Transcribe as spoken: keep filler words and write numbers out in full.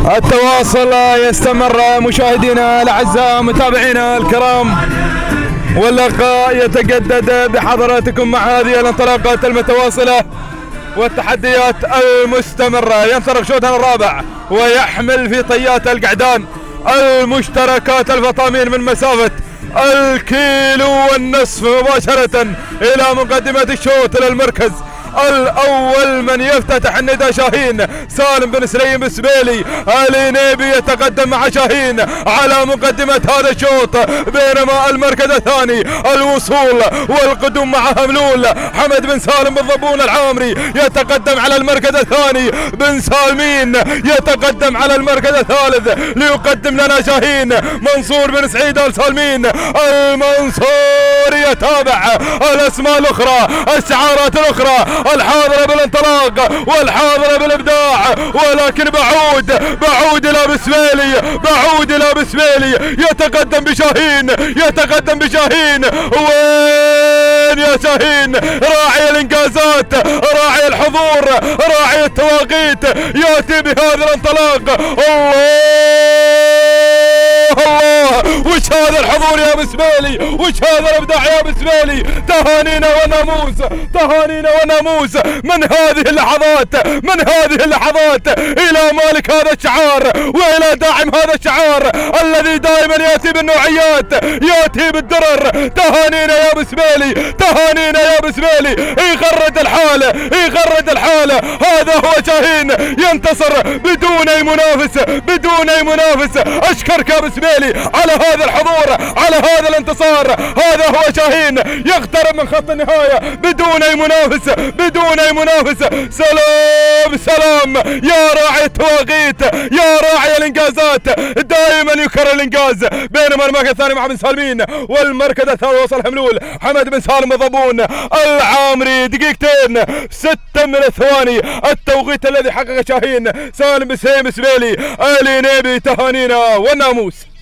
التواصل يستمر مشاهدينا الاعزاء متابعينا الكرام، واللقاء يتجدد بحضراتكم مع هذه الانطلاقات المتواصله والتحديات المستمره. ينطلق شوطنا الرابع ويحمل في طيات القعدان المشتركات الفطامين من مسافه الكيلو والنصف مباشره الى مقدمه الشوط للمركز الاول. من يفتتح الندى شاهين سالم بن سليم بسبيلي الينيبي يتقدم مع شاهين على مقدمة هذا الشوط، بينما المركز الثاني الوصول والقدوم مع هملول حمد بن سالم بالضبون العامري يتقدم على المركز الثاني، بن سالمين يتقدم على المركز الثالث ليقدم لنا شاهين منصور بن سعيد ال سالمين المنصور يتابع الاسماء الاخرى الشعارات الاخرى الحاضرة بالانطلاق والحاضرة بالابداع، ولكن بعود بعود الى بسميلي بعود الى بسميلي يتقدم بشاهين يتقدم بشاهين. وين يا شاهين راعي الانجازات راعي الحضور راعي التواقيت ياتي بهذا الانطلاق. الله الله وش هذا الحضور يا بسميلي، وش هذا الابداع يا بسميلي. تهانينا وناموس تهانينا وناموس من هذه اللحظات من هذه اللحظات الى مالك هذا الشعار والى داعم هذا الشعار الذي دائما ياتي بالنوعيات ياتي بالدرر. تهانينا يا بسميلي تهانينا يا بسميلي. يغرد الحاله يغرد الحاله. هذا هو شاهين ينتصر بدون اي منافس بدون اي منافس. اشكرك يا بسميلي على هذا الحضور على هذا الانتصار. هذا هو شاهين يقترب من خط النهايه بدون اي منافس بدون اي منافس. سلام سلام يا راعي التواقيت يا راعي الانجازات، دائما يكرر الانجاز. بينما المركز الثاني مع بن سالمين والمركز الثالث وصل هملول حمد بن سالم الضبون العامري دقيقتين ستة من الثواني التوقيت الذي حقق شاهين سالم بن سليم سبيلي الينيبي. تهانينا والناموس.